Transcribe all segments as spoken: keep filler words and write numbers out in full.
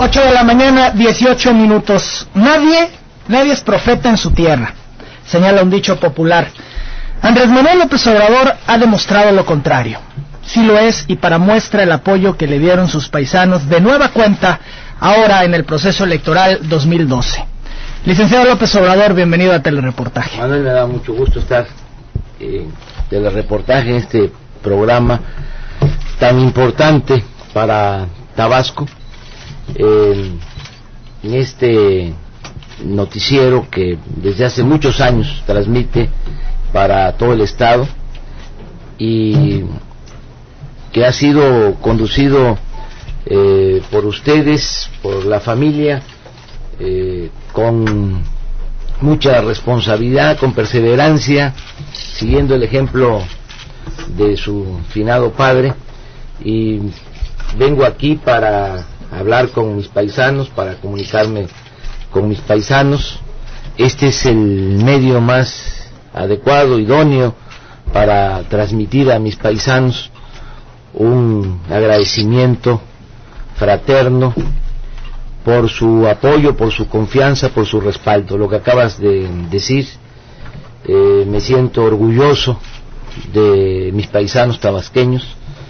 ocho de la mañana, dieciocho minutos. Nadie, nadie es profeta en su tierra, señala un dicho popular. Andrés Manuel López Obrador ha demostrado lo contrario. Sí lo es, y para muestra el apoyo que le dieron sus paisanos de nueva cuenta ahora en el proceso electoral dos mil doce. Licenciado López Obrador, bienvenido a Telereportaje. Manuel, me da mucho gusto estar en Telereportaje, en este programa tan importante para Tabasco, eh, en este noticiero que desde hace muchos años transmite para todo el estado y que ha sido conducido eh, por ustedes, por la familia, eh, con mucha responsabilidad, con perseverancia, siguiendo el ejemplo de su finado padre, y vengo aquí para hablar con mis paisanos, para comunicarme con mis paisanos. Este es el medio más adecuado, idóneo, para transmitir a mis paisanos un agradecimiento fraterno por su apoyo, por su confianza, por su respaldo. Lo que acabas de decir, eh, me siento orgulloso de mis paisanos tabasqueños,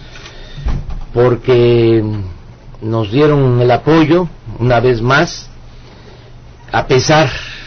porque nos dieron el apoyo una vez más, a pesar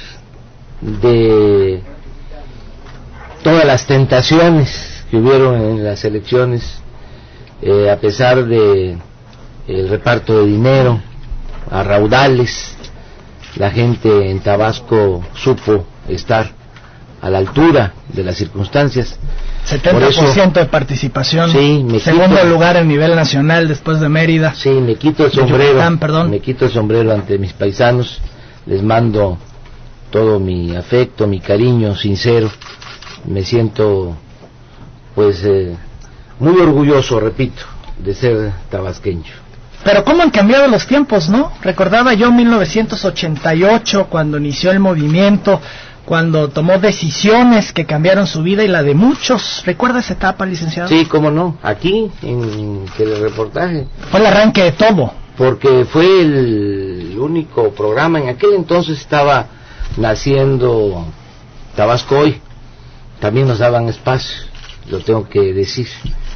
de todas las tentaciones que hubieron en las elecciones, eh, a pesar de el reparto de dinero a raudales. La gente en Tabasco supo estar a la altura de las circunstancias. setenta por ciento de participación, sí, me segundo quito, lugar a nivel nacional después de Mérida. Sí, me quito el sombrero, Yucatán, perdón. me quito el sombrero ante mis paisanos, les mando todo mi afecto, mi cariño sincero. Me siento pues eh, muy orgulloso, repito, de ser tabasqueño. Pero cómo han cambiado los tiempos, ¿no? Recordaba yo mil novecientos ochenta y ocho, cuando inició el movimiento, cuando tomó decisiones que cambiaron su vida y la de muchos. ¿Recuerda esa etapa, licenciado? Sí, cómo no, aquí en Telereportaje. Fue el arranque de todo. Porque fue el único programa, en aquel entonces estaba naciendo Tabasco Hoy, también nos daban espacio, lo tengo que decir.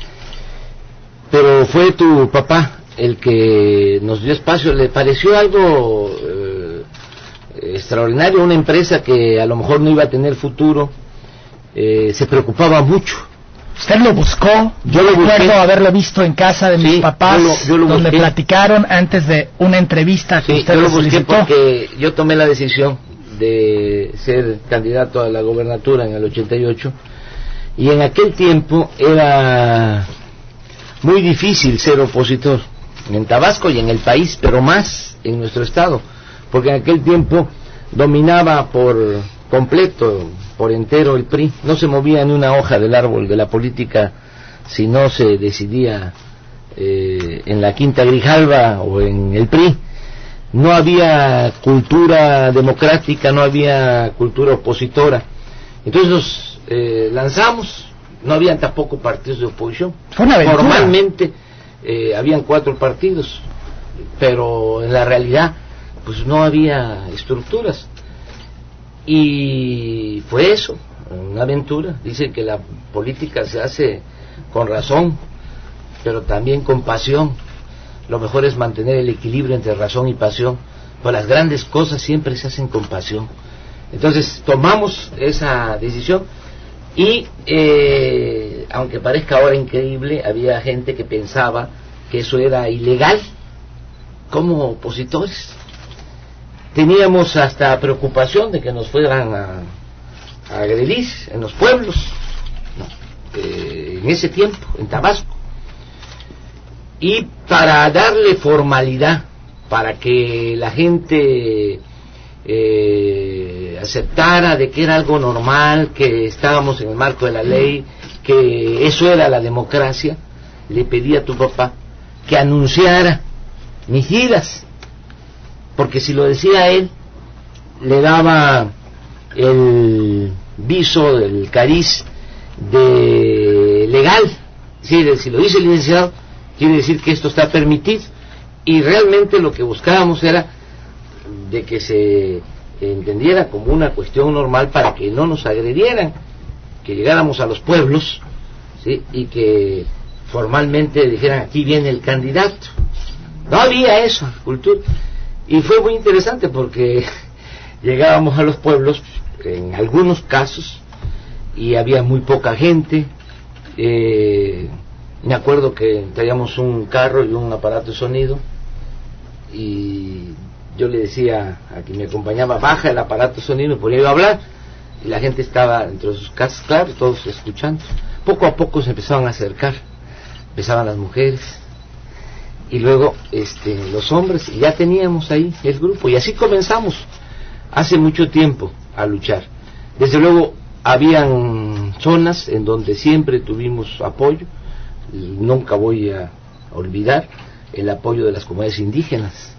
Pero fue tu papá el que nos dio espacio. Le pareció algo eh, extraordinario, una empresa que a lo mejor no iba a tener futuro, eh, se preocupaba mucho. Usted lo buscó. Yo lo recuerdo busqué. haberlo visto en casa de Sí, mis papás, yo lo, yo lo donde busqué. platicaron antes de una entrevista que Sí, usted yo lo le busqué solicitó. porque yo tomé la decisión de ser candidato a la gobernatura en el ochenta y ocho, y en aquel tiempo era muy difícil ser opositor en Tabasco y en el país, pero más en nuestro estado, porque en aquel tiempo dominaba por completo, por entero, el P R I. No se movía ni una hoja del árbol de la política si no se decidía eh, en la Quinta Grijalva o en el P R I. No había cultura democrática, no había cultura opositora. Entonces nos eh, lanzamos, no habían tampoco partidos de oposición. Fue una aventura. Normalmente eh, habían cuatro partidos, pero en la realidad pues no había estructuras. Y fue eso, una aventura. Dicen que la política se hace con razón, pero también con pasión. Lo mejor es mantener el equilibrio entre razón y pasión, pues las grandes cosas siempre se hacen con pasión. Entonces tomamos esa decisión y eh, aunque parezca ahora increíble, había gente que pensaba que eso era ilegal como opositores. Teníamos hasta preocupación de que nos fueran a, a agredir en los pueblos, ¿no? eh, en ese tiempo, en Tabasco. Y para darle formalidad, para que la gente eh, aceptara de que era algo normal, que estábamos en el marco de la ley, que eso era la democracia, le pedí a tu papá que anunciara mis giras, porque si lo decía él, le daba el viso del cariz de legal. Sí, si lo dice el licenciado, quiere decir que esto está permitido, y realmente lo que buscábamos era de que se entendiera como una cuestión normal para que no nos agredieran, que llegáramos a los pueblos, ¿sí?, y que formalmente dijeran aquí viene el candidato. No había eso, cultura, y fue muy interesante porque llegábamos a los pueblos en algunos casos y había muy poca gente. eh, me acuerdo que traíamos un carro y un aparato de sonido y yo le decía a quien me acompañaba, baja el aparato de sonido, me ponía yo a hablar y la gente estaba dentro de sus casas, claro, todos escuchando. Poco a poco se empezaban a acercar, empezaban las mujeres y luego este, los hombres, y ya teníamos ahí el grupo, y así comenzamos hace mucho tiempo a luchar. Desde luego habían zonas en donde siempre tuvimos apoyo, nunca voy a olvidar el apoyo de las comunidades indígenas,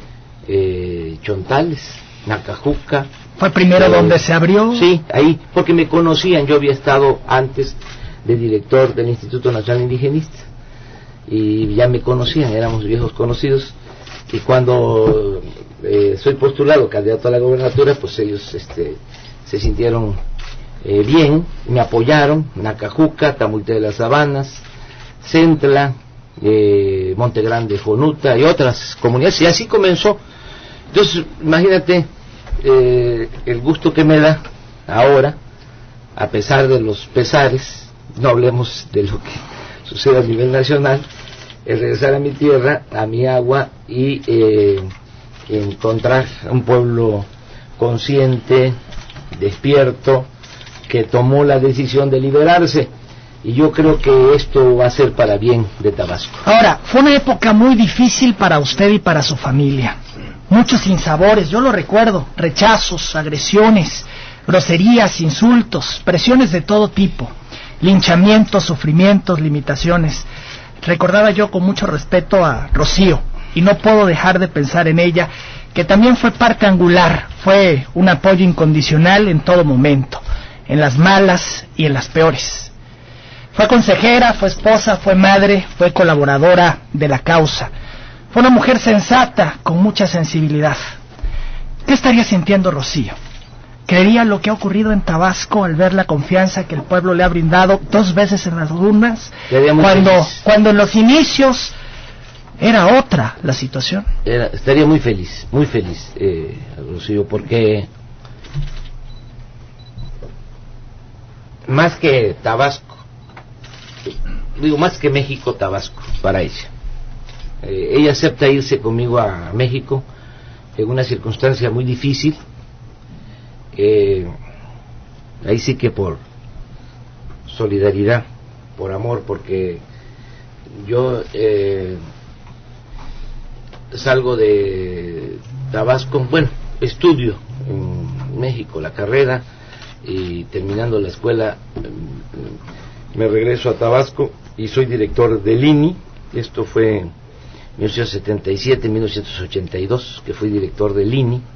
eh, chontales, Nacajuca. ¿Fue primero eh, donde se abrió? Sí, ahí, porque me conocían, yo había estado antes de director del Instituto Nacional Indigenista, y ya me conocían, éramos viejos conocidos, y cuando eh, soy postulado candidato a la gobernatura, pues ellos este, se sintieron eh, bien, me apoyaron, Nacajuca, Tamulte de las Sabanas, Centla, eh, Monte Grande, Jonuta y otras comunidades, y así comenzó. Entonces, imagínate eh, el gusto que me da ahora, a pesar de los pesares, no hablemos de lo que sucede a nivel nacional, el regresar a mi tierra, a mi agua, y eh, encontrar un pueblo consciente, despierto, que tomó la decisión de liberarse, y yo creo que esto va a ser para bien de Tabasco. Ahora, fue una época muy difícil para usted y para su familia, muchos sinsabores, yo lo recuerdo, rechazos, agresiones, groserías, insultos, presiones de todo tipo, linchamientos, sufrimientos, limitaciones. Recordaba yo con mucho respeto a Rocío, y no puedo dejar de pensar en ella, que también fue parte angular, fue un apoyo incondicional en todo momento, en las malas y en las peores. Fue consejera, fue esposa, fue madre, fue colaboradora de la causa. Fue una mujer sensata, con mucha sensibilidad. ¿Qué estaría sintiendo Rocío? ¿Creería lo que ha ocurrido en Tabasco al ver la confianza que el pueblo le ha brindado dos veces en las urnas? Cuando, cuando en los inicios era otra la situación. Era, estaría muy feliz, muy feliz, eh, Rocío, porque más que Tabasco, digo más que México, Tabasco, para ella. Eh, ella acepta irse conmigo a México en una circunstancia muy difícil. Eh, ahí sí que por solidaridad, por amor, porque yo eh, salgo de Tabasco, bueno, estudio en México la carrera y terminando la escuela me regreso a Tabasco y soy director del I N I. Esto fue en mil novecientos setenta y siete, mil novecientos ochenta y dos, que fui director del I N I.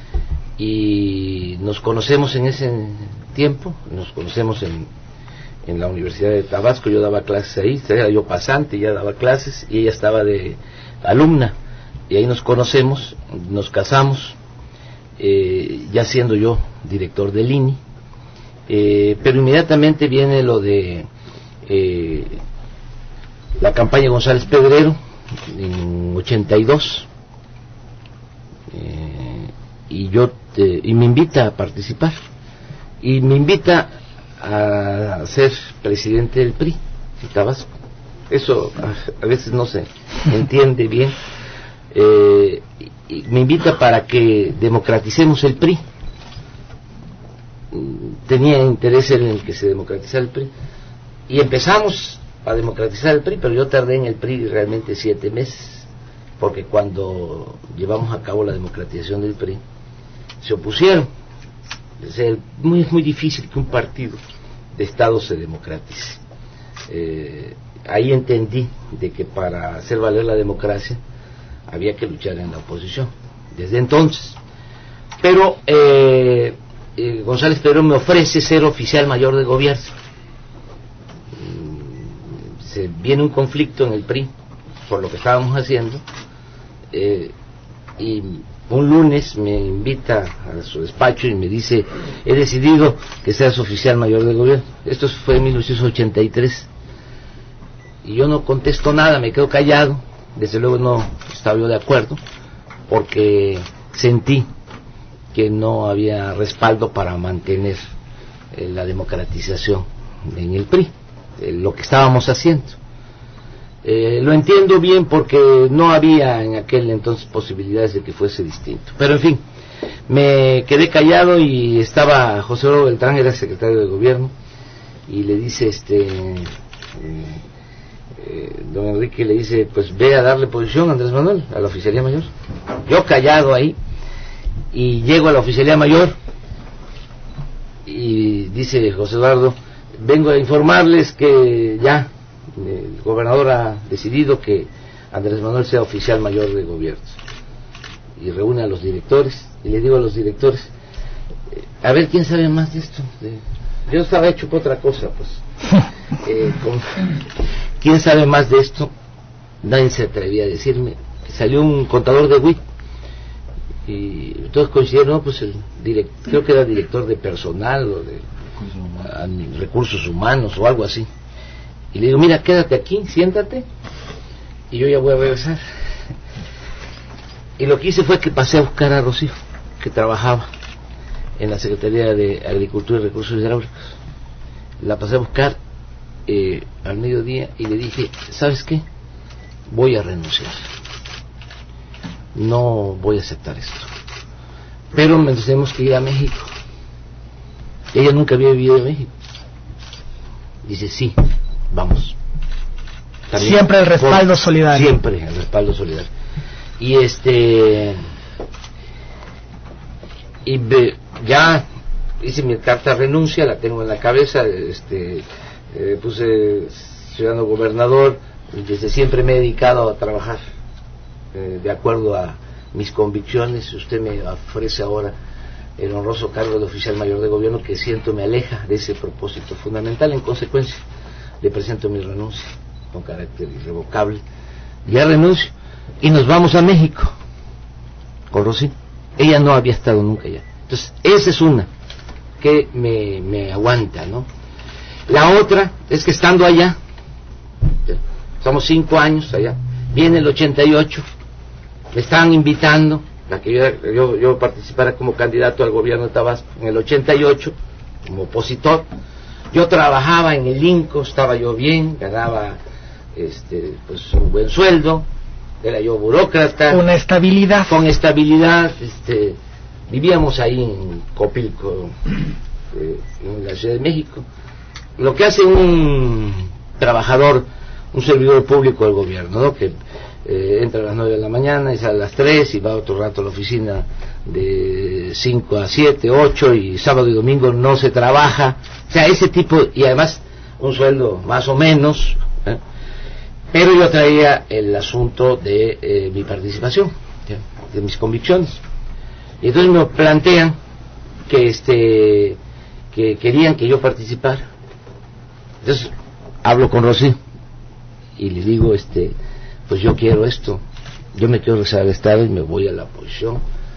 Y nos conocemos en ese tiempo, nos conocemos en, en la Universidad de Tabasco. Yo daba clases ahí, era yo pasante, ya daba clases, y ella estaba de alumna, y ahí nos conocemos, nos casamos, eh, ya siendo yo director del I N I, eh, pero inmediatamente viene lo de eh, la campaña González Pedrero en ochenta y dos, eh, y yo te, y me invita a participar y me invita a ser presidente del P R I en Tabasco. Eso a, a veces no se entiende bien. Eh, y me invita para que democraticemos el P R I. Tenía interés en el que se democratizara el P R I y empezamos a democratizar el P R I, pero yo tardé en el P R I realmente siete meses, porque cuando llevamos a cabo la democratización del P R I se opusieron. Es muy, muy difícil que un partido de Estado se democratice. Eh, ahí entendí de que para hacer valer la democracia había que luchar en la oposición, desde entonces. Pero eh, eh, González Pedrero me ofrece ser oficial mayor de gobierno. Se viene un conflicto en el P R I por lo que estábamos haciendo, eh, y un lunes me invita a su despacho y me dice, he decidido que seas oficial mayor del gobierno. Esto fue en mil novecientos ochenta y tres. Y yo no contesto nada, me quedo callado. Desde luego no estaba yo de acuerdo, porque sentí que no había respaldo para mantener eh, la democratización en el P R I, eh, lo que estábamos haciendo. Eh, lo entiendo bien porque no había en aquel entonces posibilidades de que fuese distinto. Pero en fin, me quedé callado y estaba José Eduardo Beltrán, era secretario de gobierno, y le dice, este, eh, eh, don Enrique le dice, pues ve a darle posición a Andrés Manuel, a la oficialía mayor. Yo callado ahí, y llego a la oficialía mayor, y dice José Eduardo, vengo a informarles que ya el gobernador ha decidido que Andrés Manuel sea oficial mayor de gobierno. Y reúne a los directores, y le digo a los directores, eh, a ver quién sabe más de esto. De... Yo estaba hecho por otra cosa, pues. Eh, con... ¿Quién sabe más de esto? Nadie se atrevía a decirme. Salió un contador de W I T, y todos coincidieron, no, pues el direct... creo que era director de personal o de uh, recursos humanos o algo así. Y le digo, mira, quédate aquí, siéntate, y yo ya voy a regresar. Y lo que hice fue que pasé a buscar a Rocío, que trabajaba en la Secretaría de Agricultura y Recursos Hidráulicos. La pasé a buscar eh, al mediodía y le dije, ¿sabes qué? Voy a renunciar. No voy a aceptar esto. Pero me tenemos que ir a México. Ella nunca había vivido en México. Dice, sí, vamos. También, siempre el respaldo por, solidario. Siempre el respaldo solidario. Y este... Y be, ya hice mi carta de renuncia, la tengo en la cabeza, este eh, puse ciudadano gobernador, y desde siempre me he dedicado a trabajar eh, de acuerdo a mis convicciones. Usted me ofrece ahora el honroso cargo de oficial mayor de gobierno, que siento me aleja de ese propósito fundamental. En consecuencia, le presento mi renuncia con carácter irrevocable. Ya renuncio y nos vamos a México con Rocío. Ella no había estado nunca allá. Entonces, esa es una que me, me aguanta, ¿no? La otra es que estando allá, estamos cinco años allá, viene el ochenta y ocho, me estaban invitando a que yo, yo, yo participara como candidato al gobierno de Tabasco en el ochenta y ocho, como opositor. Yo trabajaba en el INCO, estaba yo bien, ganaba este, pues un buen sueldo, era yo burócrata. Una estabilidad. Con estabilidad, este, vivíamos ahí en Copilco, eh, en la Ciudad de México. Lo que hace un trabajador, un servidor público del gobierno, ¿no? Que eh, entra a las nueve de la mañana y sale a las tres y va otro rato a la oficina de cinco a siete, ocho, y sábado y domingo no se trabaja. O sea, ese tipo, y además un sueldo más o menos, ¿eh? Pero yo traía el asunto de eh, mi participación, ¿ya? De mis convicciones. Y entonces me plantean que este que querían que yo participara. Entonces hablo con Rocío y le digo, este pues yo quiero esto, yo me quiero regresar al Estado y me voy a la oposición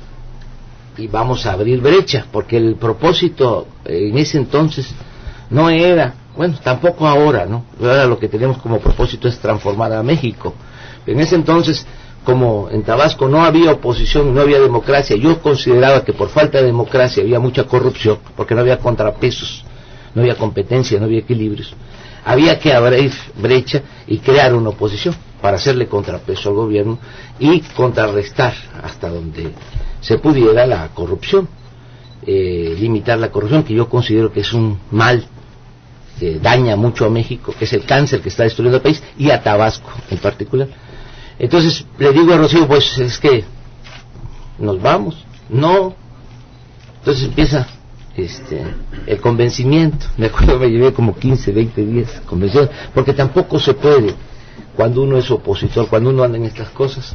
y vamos a abrir brecha, porque el propósito en ese entonces no era, bueno, tampoco ahora, ¿no? Ahora lo que tenemos como propósito es transformar a México. En ese entonces, como en Tabasco no había oposición, no había democracia, yo consideraba que por falta de democracia había mucha corrupción, porque no había contrapesos, no había competencia, no había equilibrios. Había que abrir brecha y crear una oposición para hacerle contrapeso al gobierno y contrarrestar hasta donde se pudiera la corrupción, eh, limitar la corrupción, que yo considero que es un mal que daña mucho a México, que es el cáncer que está destruyendo el país, y a Tabasco en particular. Entonces le digo a Rocío, pues es que nos vamos. No. Entonces empieza este el convencimiento. Me acuerdo, me llevé como quince, veinte días convenciendo, porque tampoco se puede, cuando uno es opositor, cuando uno anda en estas cosas,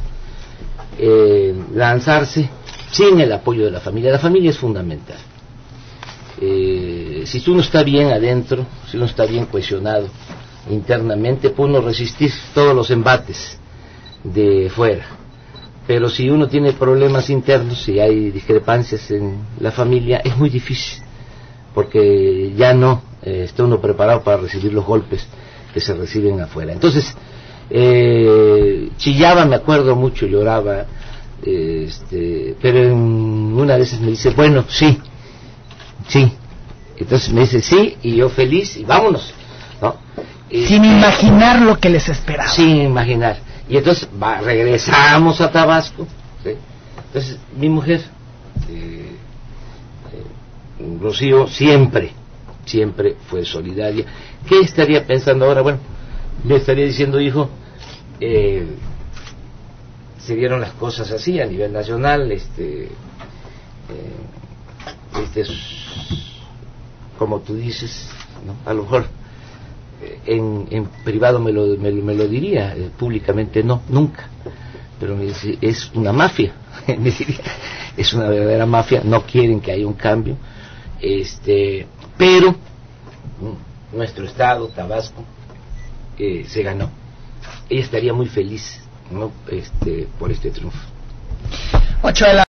eh, lanzarse sin el apoyo de la familia. La familia es fundamental. Eh, si uno está bien adentro, si uno está bien cohesionado internamente, puede uno resistir todos los embates de fuera. pero si uno tiene problemas internos, si hay discrepancias en la familia, es muy difícil, porque ya no eh, está uno preparado para recibir los golpes que se reciben afuera. Entonces, eh, chillaba, me acuerdo mucho, lloraba, eh, este, pero en una de esas me dice, bueno, sí, sí. Entonces me dice, sí, y yo feliz, y vámonos, ¿no? Sin este, imaginar lo que les esperaba. Sin imaginar. Y entonces va, regresamos a Tabasco, ¿sí? Entonces mi mujer, eh, eh, Rocío, siempre, siempre fue solidaria. ¿Qué estaría pensando ahora? Bueno, me estaría diciendo, hijo, eh, se dieron las cosas así a nivel nacional, este, eh, este es, como tú dices, ¿no? A lo mejor En, en privado me lo, me, me lo diría, eh, públicamente no, nunca, pero me dice, es una mafia, me diría, es una verdadera mafia, no quieren que haya un cambio, este, pero nuestro estado, Tabasco, eh, se ganó. Ella estaría muy feliz, ¿no? Este, por este triunfo. Ocho de la